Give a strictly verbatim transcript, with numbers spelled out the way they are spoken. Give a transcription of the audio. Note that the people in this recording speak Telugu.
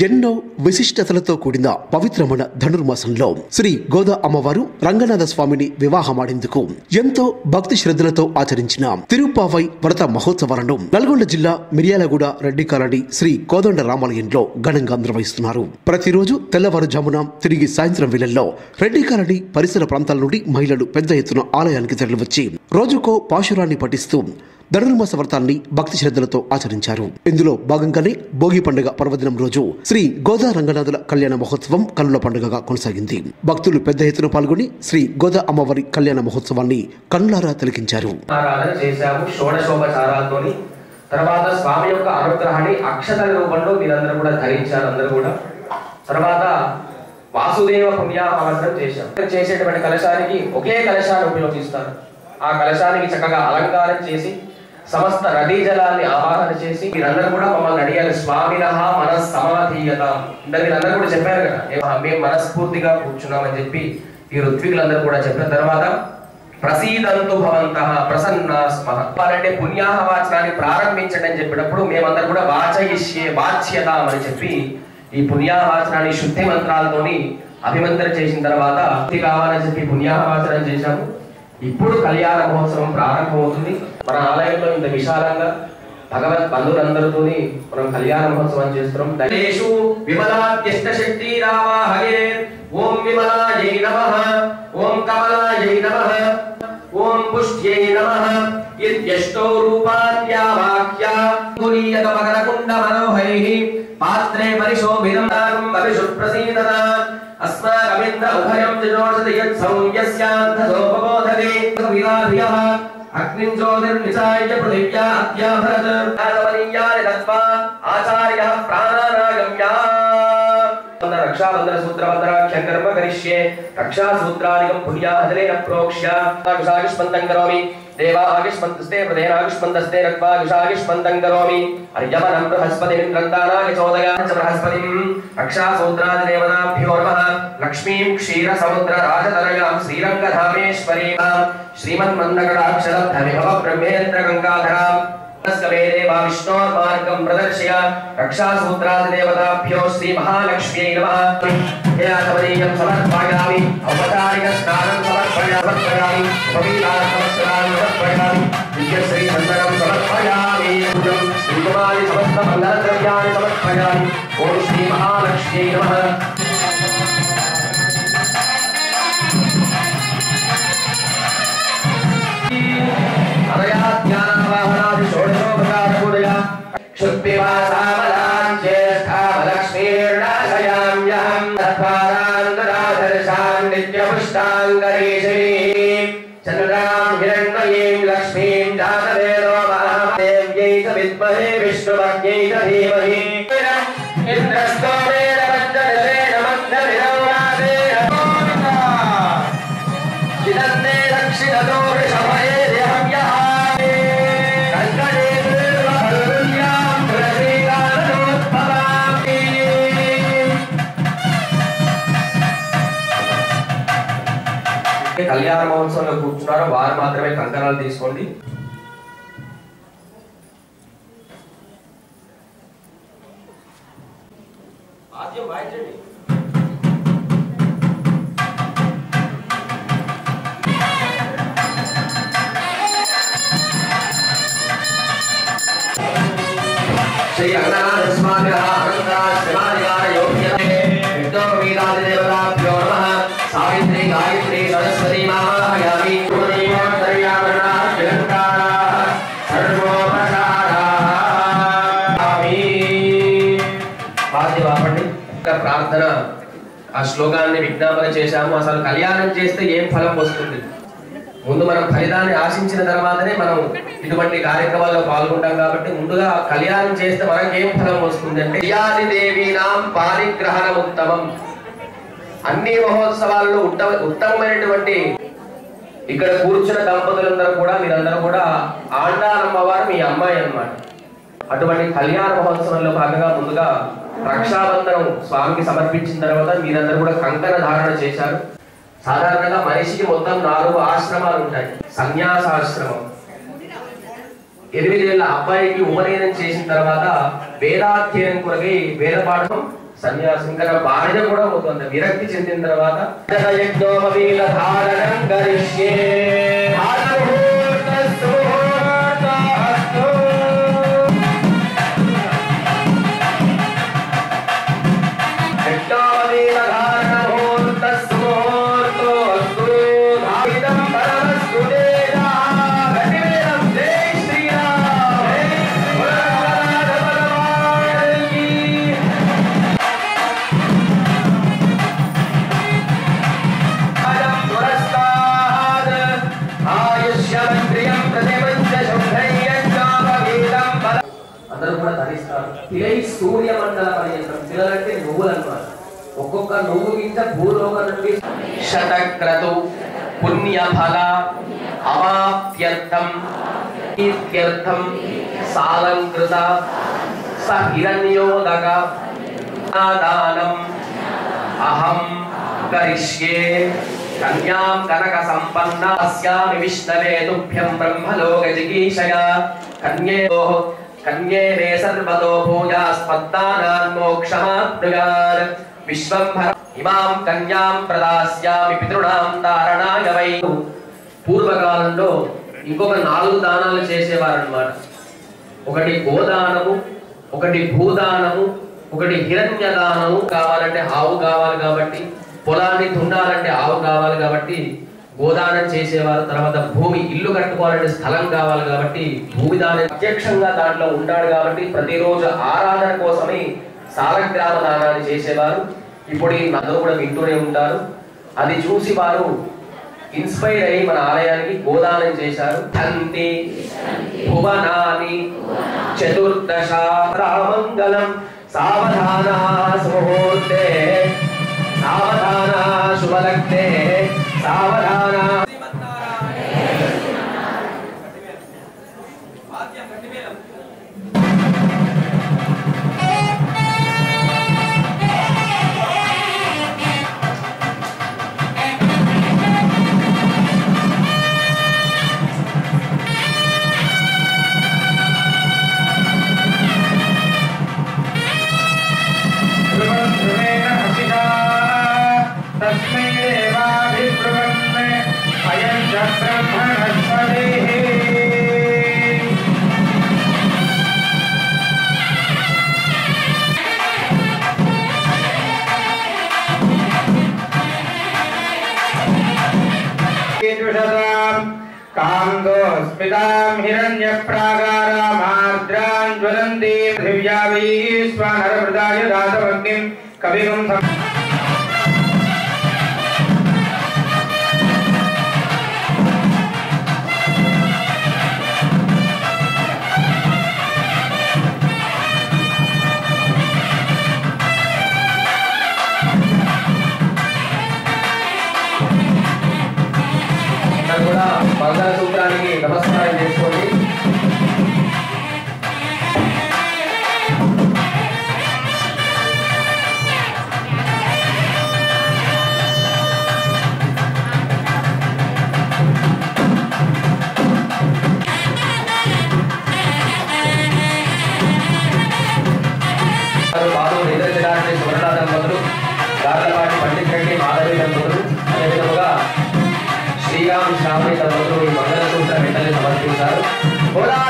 ఎన్నో విశిష్టతలతో కూడిన పవిత్రమైన ధనుర్మాసంలో శ్రీ గోదా అమ్మవారు రంగనాథ స్వామిని వివాహమాడేందుకు ఎంతో భక్తి శ్రద్ధలతో ఆచరించిన తిరుపావై వ్రత మహోత్సవాలను నల్గొండ జిల్లా మిర్యాలగూడ రెడ్డి కాలనీ శ్రీ కోదండ రామాలయంలో ఘనంగా నిర్వహిస్తున్నారు. ప్రతిరోజు తెల్లవారుజామున తిరిగి సాయంత్రం వేళల్లో రెడ్డి కాలనీ పరిసర ప్రాంతాల నుండి మహిళలు పెద్ద ఎత్తున ఆలయానికి తరలివచ్చి రోజుకో పాశురాన్ని పఠిస్తూ ధనుర్మాస వ్రతాన్ని భక్తి శ్రద్ధలతో ఆచరించారు. ఇందులో భాగంగానే భోగి పండుగ పర్వదినం రోజు శ్రీ గోదా రంగనాథుల కళ్యాణ మహోత్సవం కన్నుల పండుగగా కొనసాగింది. భక్తులు పెద్ద ఎత్తున పాల్గొని శ్రీ గోదా అమ్మవారి కళ్యాణ మహోత్సవాన్ని కన్నులారా తిలకించారు. తర్వాత స్వామి యొక్క అనుగ్రహాన్ని అక్షతల రూపంలో మీరందరూ కూడా ధరించారు. అందరూ కూడా తర్వాత వాసుదేవ పుణ్యాహవసరం చేశాం. చేసేటువంటి కలశానికి ఒకే కలశాన్ని ఉపయోగిస్తారు. ఆ కలశానికి చక్కగా అలంకారం చేసి సమస్త నదీ జలాన్ని ఆవాహన చేసి మీరందరూ కూడా మమ్మల్ని అడిగారు, స్వామినః మనస్ సమాధీయత. మీరందరూ కూడా చెప్పారు కదా, మేము మనస్ఫూర్తిగా కూర్చున్నామని చెప్పి ఈ ఋత్వికులందరూ కూడా చెప్పిన తర్వాత ప్రసీదంతు భవంతః ప్రసన్నాస్మః అంటే పుణ్యాహవాచనాన్ని ప్రారంభించండి అని చెప్పినప్పుడు మేమందరూ కూడా వాచయిష్యే వాచ్యతాం అని చెప్పి ఈ పుణ్యాహవాచనాన్ని శుద్ధి మంత్రాలతోని అభిమంత్రణ చేసిన తర్వాత కావాలని చెప్పి పుణ్యాహవాచనం చేశాము. ఇప్పుడు కళ్యాణ మహోత్సవం ప్రారంభమవుతుంది. మన ఆలయంలో ఇంత విశాలంగా భగవత్ బంధువులందరితో మనం కళ్యాణ మహోత్సవం చేస్తున్నాం. దేశు విమలాద్యష్ట శక్తి రావాహయే ఓం విమలాయై నమః ఓం కమలాయై నమః ఓం పుష్ట్యై నమః ఇత్యష్టో రూపాన్యావాక్యా పురీయత మకరకుండ మనోహరైః పాత్రే పరిశోభితం పరిశుప్రసీదత अस्माकमिन्द्र उभयं जजोषति यत् संयस्यान्तसोपबोधते विराभियः अग्निं ज्योतिर्निचाय पृथिव्या अद्याभरत् आगमनीयानि दत्त्वा आचार्यः प्राणानागम्या रक्षाबन्धन सूत्रबन्धनाख्यं कर्म करिष्ये रक्षासूत्रादिकं पुण्याहजलेन प्रोक्ष्य आयुषायुष्मन्तं करोमि देवा आयुष्मन्तस्ते प्रदेन आयुष्मन्तस्ते रक्त्वा आयुषायुष्मन्तं करोमि अर्यमनं बृहस्पतिमिन्द्रन्दानाय च बृहस्पतिं रक्षासूत्रादिदेवताभ्यो नमः लक्ष्मीं क्षीरसमुद्रराजतनयां श्रीरङ्गधामेश्वरीं श्रीमन्मन्दकटाक्षरद्धविभव ब्रह्मेन्द्रगङ्गाधरां नमस्कमेदेवा विष्णोर्मार्गं प्रदर्शय रक्षासूत्रादिदेवताभ्यो श्रीमहालक्ष्म्यै नमः यातमनीयं समर्पयामि औपचारिकस्नानं समर्पयामि पवित्रार्थवस्त्राणि समर्पयामि दिव्यश्रीचन्दनं समर्पयामि कुमारी समस्तमङ्गलद्रव्याणि समर्पयामि ॐ श्रीमहालक्ष्म्यै नमः। కళ్యాణ మహోత్సవంలో కూర్చున్నారో వారు మాత్రమే కంకణాలు తీసుకోండి. ఆద్యం వాయించండి. శ్రీ రంగనాథ స్వామి దేవతాభ్యో నమః. సావిత్రి గాయత్రి సరస్వతి మాయామి ప్రార్థన ఆ శ్లోకాన్ని విజ్ఞాపన చేశాము. అసలు కళ్యాణం చేస్తే ఏం ఫలం వస్తుంది, ముందు మనం ఫలితాన్ని ఆశించిన తర్వాతనే మనం ఇటువంటి కార్యక్రమాల్లో పాల్గొంటాం. కాబట్టి ముందుగా కళ్యాణం చేస్తే మనకి ఏం ఫలం వస్తుంది అంటే దేవీనాం పారిగ్రహణం ఉత్తమం. అన్ని మహోత్సవాల్లో ఉత్తమ ఉత్తమమైనటువంటి ఇక్కడ కూర్చున్న దంపతులందరూ కూడా మీరందరూ కూడా ఆండాలమ్మవారు మీ అమ్మాయి అన్నమాట. అటువంటి కళ్యాణ మహోత్సవంలో భాగంగా ముందుగా రక్షాబంధనం స్వామికి సమర్పించిన తర్వాత మీరందరూ కూడా కంకణ ధారణ చేశారు. సాధారణంగా మనిషికి మొత్తం నాలుగు ఆశ్రమాలు ఉంటాయి. సన్యాసాశ్రమం, ఎనిమిదేళ్ల అబ్బాయికి ఉపనయనం చేసిన తర్వాత వేదాధ్యయనం కొరకై వేద పాఠం సన్యాసం ఇంకా భార్య కూడా అవుతుంది. విరక్తి చెందిన తర్వాత అందరూ కూడా ధరిస్తారు. తిలై సూర్యమండల పర్యంతం. తిలలంటే నువ్వులు అన్నమాట. ఒక్కొక్క నువ్వు గింజ భూలోకం నుండి శతక్రతు పుణ్యఫల అవాప్త్యర్థం కీర్త్యర్థం సాలంకృత స హిరణ్యోదక దానం అహం కరిష్యే కన్యాం కనక సంపన్న అస్యామి విష్ణవే తుభ్యం బ్రహ్మలోక జిగీషయా కన్యేతో కన్యే మే సర్వతో భూయాస్పత్తానాన్ మోక్షమాప్నుయాత్ విశ్వంభర ఇమాం కన్యాం ప్రదాస్యామి పితృణాం తారణాయ వై. పూర్వకాలంలో ఇంకొక నాలుగు దానాలు చేసేవారు అన్నమాట. ఒకటి గోదానము, ఒకటి భూదానము, ఒకటి హిరణ్య దానము. కావాలంటే ఆవు కావాలి కాబట్టి, పొలాన్ని దున్నాలంటే ఆవు కావాలి కాబట్టి గోదానం చేసేవారు. తర్వాత భూమి ఇల్లు కట్టుకోవాలంటే స్థలం కావాలి కాబట్టి భూమి దానం ప్రత్యక్షంగా దాంట్లో ఉంటాడు కాబట్టి ప్రతిరోజు ఆరాధన కోసమై సాలగ్రామ దానాన్ని చేసేవారు. ఇప్పుడు ఈ అందరూ కూడా వింటూనే ఉంటారు. అది చూసి వారు ఇన్స్పైర్ అయ్యి మన ఆలయానికి గోదానం చేశారు. ధంతి భువనాని చతుర్దశ రామంగళం సావధాన సుముహూర్తే సావధాన శుభలగ్నే సావధాన. कांदोस्मितां हिरण्यप्राकारामार्द्रां ज्वलन्ति पृथिव्या वै स्वानरमृताय दातमग्निं कविगुं మంగళసూత్రానికి నమస్కారం చేసుకోండి. బాబు నిద్రచడానికి సువర్ణ దంపతులు, గార్లపాటి పండిత్ రెడ్డి మాధవి దంపతులు, అదేవిధముగా శ్రీరామ్ శ్రావణి దంపతులు ఈ మంగళసూత్ర వెంటనే సమర్పించారు.